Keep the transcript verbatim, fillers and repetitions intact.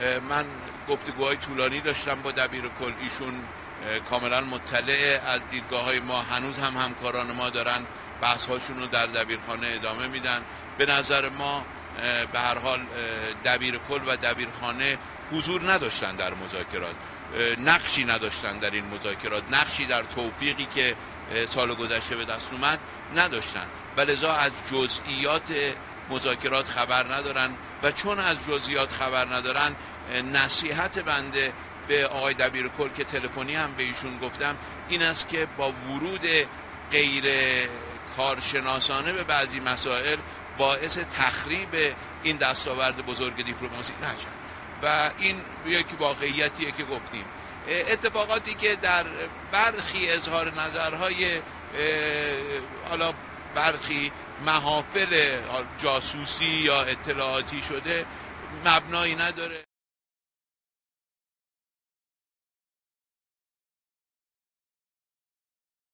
من گفتگوهای طولانی داشتم با دبیر کل، ایشون کاملا مطلع از دیدگاه‌های ما، هنوز هم همکاران ما دارن بحث‌هاشون رو در دبیرخانه ادامه میدن. به نظر ما به هر حال دبیر کل و دبیرخانه حضور نداشتن در مذاکرات، نقشی نداشتن در این مذاکرات، نقشی در توفیقی که سال گذشته به دست اومد نداشتن و لذا از جزئیات مذاکرات خبر ندارن و چون از جزئیات خبر ندارن، نصیحت بنده به آقای دبیر کل که تلفنی هم به ایشون گفتم این است که با ورود غیر کارشناسانه به بعضی مسائل باعث تخریب این دستاورد بزرگ دیپلماسی نشن و این یک واقعیتیه که گفتیم. اتفاقاتی که در برخی اظهار نظرهای حالا برخی محافل جاسوسی یا اطلاعاتی شده مبنایی نداره.